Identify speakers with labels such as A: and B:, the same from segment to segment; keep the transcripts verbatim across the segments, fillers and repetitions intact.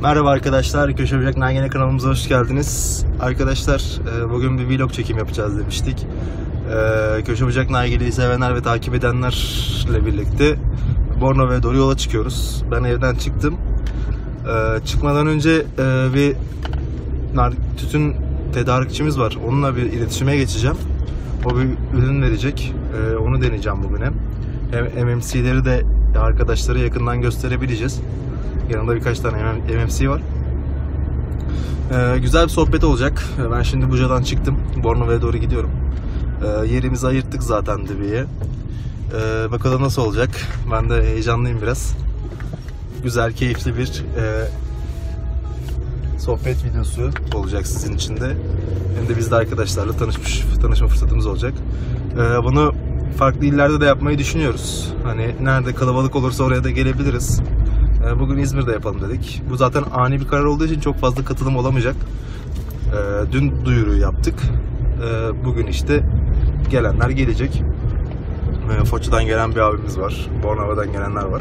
A: Merhaba arkadaşlar, Köşe Bucak Nargile kanalımıza hoş geldiniz. Arkadaşlar bugün bir vlog çekim yapacağız demiştik. Köşe Bucak Nargile'yi sevenler ve takip edenlerle birlikte Bornova'ya doğru yola çıkıyoruz. Ben evden çıktım. Çıkmadan önce bir tütün tedarikçimiz var. Onunla bir iletişime geçeceğim. O bir ürün verecek. Onu deneyeceğim bugün hem. Hem M M C'leri de arkadaşlara yakından gösterebileceğiz. Yanında birkaç tane M M C var. Ee, güzel bir sohbet olacak. Ben şimdi Buca'dan çıktım. Bornova'ya doğru gidiyorum. Ee, yerimizi ayırttık zaten Dibi'ye. Ee, bakalım nasıl olacak. Ben de heyecanlıyım biraz. Güzel, keyifli bir e, sohbet videosu olacak sizin için de. Hem de biz de arkadaşlarla tanışmış, tanışma fırsatımız olacak. Ee, bunu farklı illerde de yapmayı düşünüyoruz. Hani nerede kalabalık olursa oraya da gelebiliriz. Bugün İzmir'de yapalım dedik. Bu zaten ani bir karar olduğu için çok fazla katılım olamayacak. Dün duyuruyu yaptık. Bugün işte gelenler gelecek. Foça'dan gelen bir abimiz var. Bornova'dan gelenler var.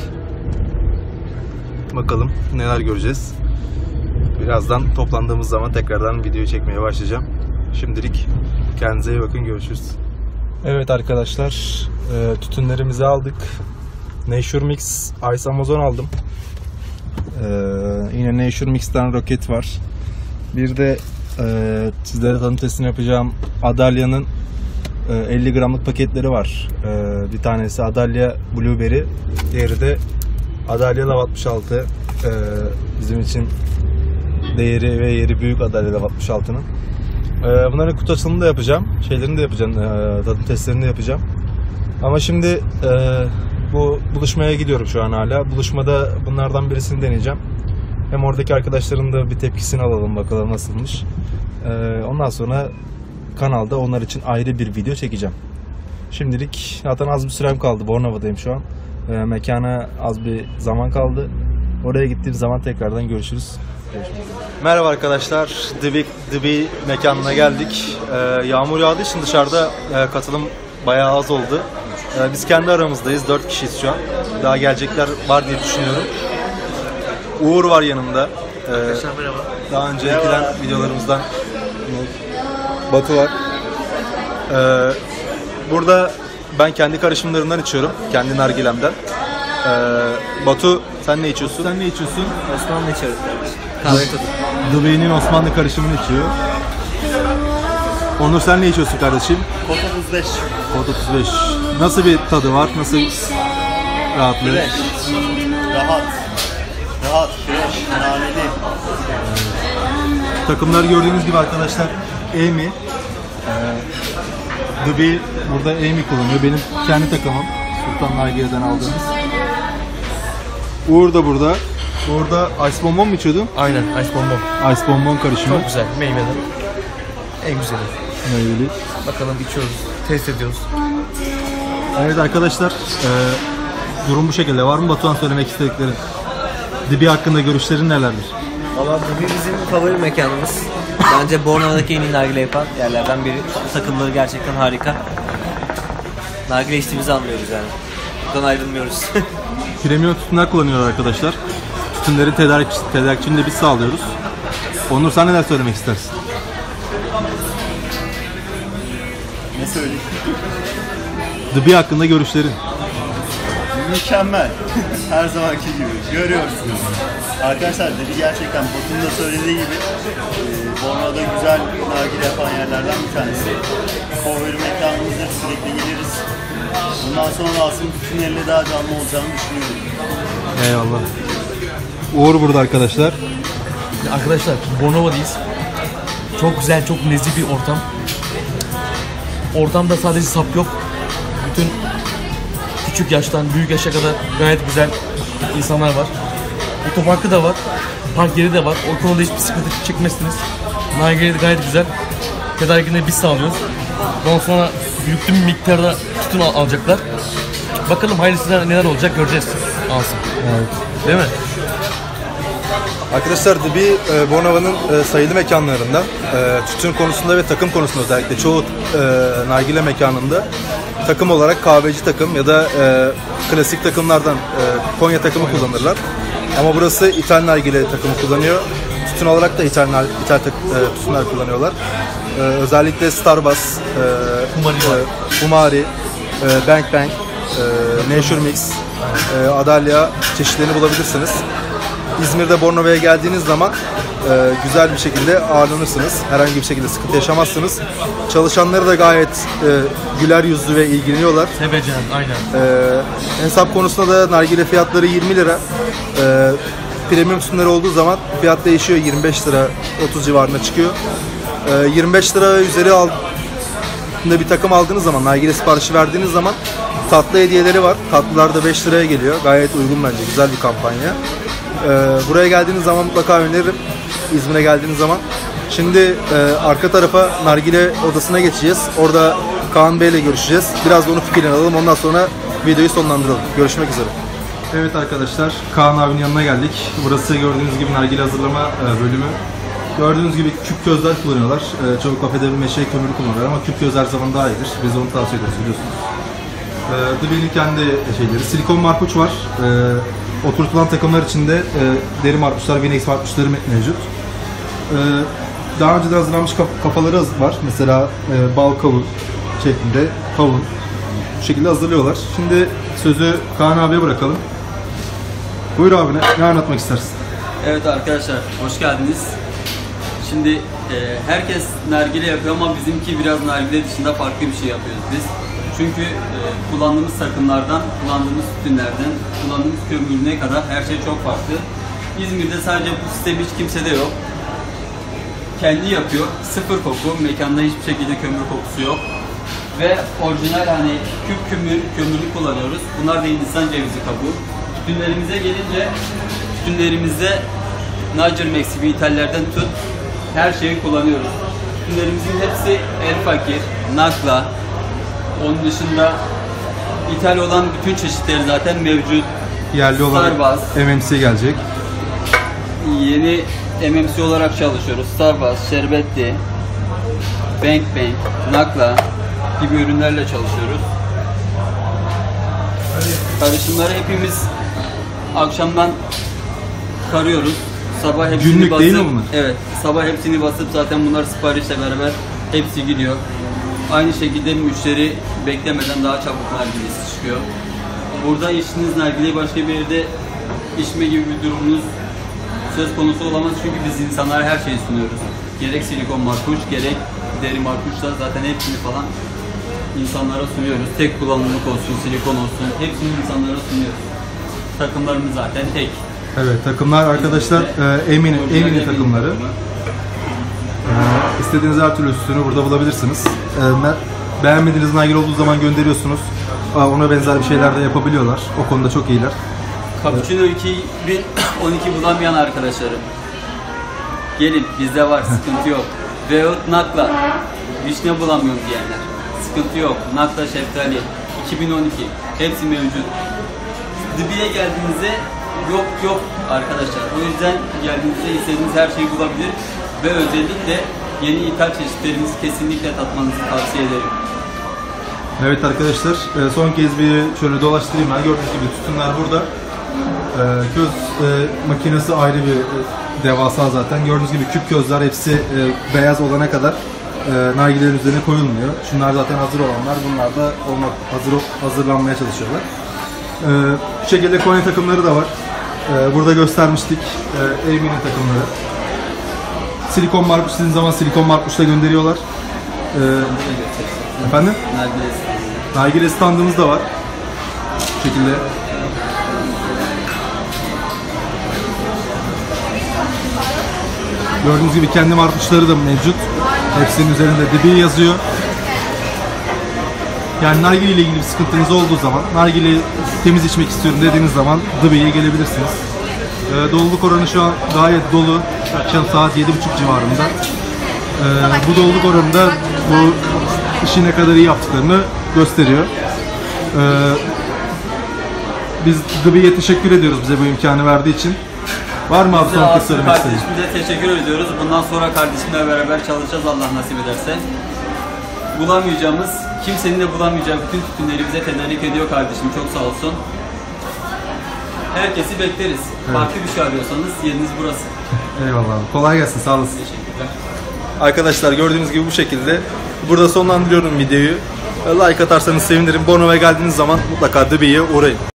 A: Bakalım neler göreceğiz. Birazdan toplandığımız zaman tekrardan videoyu çekmeye başlayacağım. Şimdilik kendinize iyi bakın. Görüşürüz. Evet arkadaşlar, tütünlerimizi aldık. Nature Mix Ice Amazon aldım. Ee, yine Nature Mix'ten roket var. Bir de e, sizlere tanıtımını yapacağım Adalya'nın e, elli gramlık paketleri var. E, bir tanesi Adalya Blueberry, diğeri de Adalya Lav altmış altı. E, bizim için değeri ve yeri büyük Adalya Lav altmış altının. E, bunların kutu açılımını da yapacağım. Şeylerini de yapacağım. E, tadım testlerini de yapacağım. Ama şimdi e, Bu buluşmaya gidiyorum şu an hala. Buluşmada bunlardan birisini deneyeceğim. Hem oradaki arkadaşların da bir tepkisini alalım, bakalım nasılmış. Ee, ondan sonra kanalda onlar için ayrı bir video çekeceğim. Şimdilik zaten az bir sürem kaldı. Bornova'dayım şu an. Ee, mekana az bir zaman kaldı. Oraya gittiğim zaman tekrardan görüşürüz. Görüşürüz. Merhaba arkadaşlar. Dibi, Dibi mekanına geldik. Ee, yağmur yağdığı için dışarıda e, katılım bayağı az oldu. Biz kendi aramızdayız. dört kişiyiz şu an. Daha gelecekler var diye düşünüyorum. Uğur var yanımda. Ee, merhaba. Daha önce ekilen videolarımızdan Batu var. Ee, burada ben kendi karışımlarından içiyorum. Kendi nargilemden. Ee, Batu, sen ne içiyorsun? Sen ne içiyorsun?
B: Osmanlı içiyorum kardeşim. Kahve tadı.
A: Dube'nin Osmanlı karışımını içiyor. Onur, sen ne içiyorsun kardeşim?
B: Kod otuz beş.
A: Kod otuz beş. Nasıl bir tadı var? Nasıl rahatlığı?
B: Fresh. Rahat. Rahat, fresh, naneli.
A: Takımlar gördüğünüz gibi arkadaşlar Amy. Ee, Dube burada Amy kullanıyor. Benim kendi takımım. Sultan Nargile'den aldığımız. Uğur da burada. Orada Ice Bonbon mu içiyordun?
B: Aynen, Ice Bonbon.
A: Ice Bonbon karışımı.
B: Çok güzel, meyveli. En güzeli.
A: Meyveli.
B: Bakalım içiyoruz, test ediyoruz.
A: Evet arkadaşlar, e, durum bu şekilde. Var mı Batuhan söylemek istediklerin? Dibi hakkında görüşlerin nelerdir?
B: Valla Dibi bizim favori mekanımız. Bence Bornova'daki en iyi nargile yapan yerlerden biri. Takımları gerçekten harika. Nargile içtiğimizi anlıyoruz yani. Buradan ayrılmıyoruz.
A: Premium tütünler kullanıyorlar arkadaşlar. Tütünleri tedarik, tedarikçini de biz sağlıyoruz. Onur, sen neler söylemek istersin?
C: Ne söyleyeyim?
A: Dibi hakkında görüşlerin.
C: Mükemmel. Her zamanki gibi. Görüyorsunuz. Arkadaşlar Dibi gerçekten Batu'nun da söylediği gibi e, Bornova'da güzel nargile yapan yerlerden bir tanesi. Favori mekanımızdır. Sürekli geliriz. Bundan sonra aslında bütün elle daha canlı olacağını düşünüyorum.
A: Eyvallah. Uğur burada arkadaşlar.
D: Arkadaşlar Bornova'dayız. Çok güzel, çok nezih bir ortam. Ortamda sadece sap yok. Bütün küçük yaştan büyük yaşa kadar gayet güzel insanlar var. Otoparkı da var. Park yeri de var. O konuda hiçbir sıkıntı çekmezsiniz. Nargile de gayet güzel. Tedarikini biz sağlıyoruz. Ondan sonra yüklü bir miktarda tütün al alacaklar. Bakalım hayırlısıyla neler olacak göreceğiz. Alsın.
A: Evet.
D: Değil mi?
A: Arkadaşlar Dibi e, Bornova'nın e, sayılı mekanlarından e, tütün konusunda ve takım konusunda özellikle çoğu e, nargile mekanında takım olarak kahveci takım ya da e, klasik takımlardan e, Konya takımı kullanırlar. Ama burası İthal nargile takımı kullanıyor. Tütün olarak da İthal, İthal e, tütünler kullanıyorlar. E, özellikle Starbucks, e,
D: Humari,
A: e, Humari e, Bang Bang, e, Nature Mix, e, Adalia çeşitlerini bulabilirsiniz. İzmir'de Bornova'ya geldiğiniz zaman e, güzel bir şekilde ağırlanırsınız. Herhangi bir şekilde sıkıntı yaşamazsınız. Çalışanları da gayet e, güler yüzlü ve ilgileniyorlar.
D: Sevecen, aynen.
A: E, hesap konusunda da nargile fiyatları yirmi lira. E, premium tütünler olduğu zaman fiyat değişiyor, yirmi beş lira otuz civarına çıkıyor. E, yirmi beş lira üzeri aldığında bir takım aldığınız zaman, nargile siparişi verdiğiniz zaman tatlı hediyeleri var. Tatlılar da beş liraya geliyor. Gayet uygun bence, güzel bir kampanya. Ee, buraya geldiğiniz zaman mutlaka öneririm. İzmir'e geldiğiniz zaman. Şimdi e, arka tarafa nargile odasına geçeceğiz. Orada Kaan Bey ile görüşeceğiz. Biraz da onun fikrini alalım. Ondan sonra videoyu sonlandıralım. Görüşmek üzere. Evet arkadaşlar, Kaan abinin yanına geldik. Burası gördüğünüz gibi nargile hazırlama e, bölümü. Gördüğünüz gibi küp közler kullanıyorlar. E, çoğu kafede bir meşe kömürü kullanıyorlar ama küp köz her zaman daha iyidir. Biz onu tavsiye ediyoruz, biliyorsunuz. E, Dıbi'nin kendi şeyleri. Silikon marpuç var. E, Oturtulan takımlar içinde e, deri marpuçlar, Vinex marpuçları mevcut. E, daha önceden hazırlanmış kaf kafaları var. Mesela e, bal kavun şeklinde kavun. Bu şekilde hazırlıyorlar. Şimdi sözü Kaan abiye bırakalım. Buyur abi, ne, ne anlatmak istersin?
E: Evet arkadaşlar, hoş geldiniz. Şimdi e, herkes nargile yapıyor ama bizimki biraz nargile dışında farklı bir şey yapıyoruz biz. Çünkü e, kullandığımız takımlardan, kullandığımız tütünlerden, kullandığımız kömürüne kadar her şey çok farklı. İzmir'de sadece bu sistem hiç kimsede yok. Kendi yapıyor, sıfır koku, mekanda hiçbir şekilde kömür kokusu yok. Ve orijinal hani küp kömür, kömürlü kullanıyoruz. Bunlar da Hindistan cevizi kabuğu. Tütünlerimize gelince, tütünlerimizde Nature Max gibi ithallerden tut, her şeyi kullanıyoruz. Tütünlerimizin hepsi El Fakir, Nakla. Onun dışında ithal olan bütün çeşitleri zaten mevcut.
A: Yerli olarak
E: Starbucks,
A: M M C gelecek.
E: Yeni M M C olarak çalışıyoruz. Starbucks, Şerbetli, Bang Bang, Nakla gibi ürünlerle çalışıyoruz. Karışımları hepimiz akşamdan karıyoruz. Sabah hepsini
A: Günlük
E: basıp,
A: değil mi bunlar?
E: Evet, sabah hepsini basıp zaten bunlar siparişle beraber hepsi gidiyor. Aynı şekilde müşteri beklemeden daha çabuk nargilesi çıkıyor. Burada içtiğiniz nargileyi başka bir yerde içme gibi bir durumunuz söz konusu olamaz çünkü biz insanlara her şeyi sunuyoruz. Gerek silikon marpuç, gerek deri marpuçlar zaten hepsini falan insanlara sunuyoruz. Tek kullanımlık olsun, silikon olsun, hepsini insanlara sunuyoruz. Takımlarımız zaten tek.
A: Evet, takımlar arkadaşlar e, Emin, Emin'in takımları. Ee, istediğiniz her türlü sütünü burada bulabilirsiniz. Ee, beğenmediğiniz nargile olduğu zaman gönderiyorsunuz. Aa, ona benzer bir şeyler de yapabiliyorlar. O konuda çok iyiler.
E: Cappuccino iki bin on iki bulamayan arkadaşlarım. Gelin, bizde var, sıkıntı yok. Veyahut Nakla, vişne bulamıyorum diyenler. Sıkıntı yok. Nakla şeftali, iki bin on iki, hepsi mevcut. Dıbi'ye geldiğinizde yok yok arkadaşlar. O yüzden geldiğinizde istediğiniz her şeyi bulabilir. Ve özellikle yeni ithal çeşitlerimizi kesinlikle tatmanızı tavsiye ederim.
A: Evet arkadaşlar, e, son kez bir şöyle dolaştırayım ben. Gördüğünüz gibi tütünler burada. E, köz e, makinesi ayrı bir e, devasa zaten. Gördüğünüz gibi küp közler hepsi e, beyaz olana kadar e, nargilelerin üzerine koyulmuyor. Şunlar zaten hazır olanlar. Bunlar da olmak, hazır hazırlanmaya çalışıyorlar. E, bu şekilde Konya takımları da var. E, burada göstermiştik. E, Emin'in takımları. Silikon marpuç istediğiniz zaman silikon marpuçla gönderiyorlar. Ee, efendim?
E: Nargile
A: Nargile standımız da var. Bu şekilde. Gördüğünüz gibi kendi marpuçları da mevcut. Hepsinin üzerinde Dıbi yazıyor. Yani nargile ile ilgili bir sıkıntınız olduğu zaman, nargile temiz içmek istiyorum dediğiniz zaman Dıbi'ye gelebilirsiniz. Ee, doluluk oranı şu an gayet dolu. Akşam saat yedi buçuk civarında. Ee, bu doluluk oranında bu işi ne kadar iyi yaptıklarını gösteriyor. Ee, biz Dıbi'ye teşekkür ediyoruz bize bu imkanı verdiği için. Var mı abi son kez söylemek istediğin?
E: Kardeşimize teşekkür ediyoruz. Bundan sonra kardeşimle beraber çalışacağız Allah nasip ederse. Bulamayacağımız, kimsenin de bulamayacağı bütün tütünleri bize tedarik ediyor kardeşim. Çok sağ olsun. herkesi bekleriz. Farklı bir şey arıyorsanız yeriniz burası.
A: Eyvallah. Kolay gelsin. Sağ olasın.
E: Teşekkürler.
A: Arkadaşlar gördüğünüz gibi bu şekilde. Burada sonlandırıyorum videoyu. Like atarsanız sevinirim. Bornova'ya geldiğiniz zaman mutlaka Dıbi'ye uğrayın.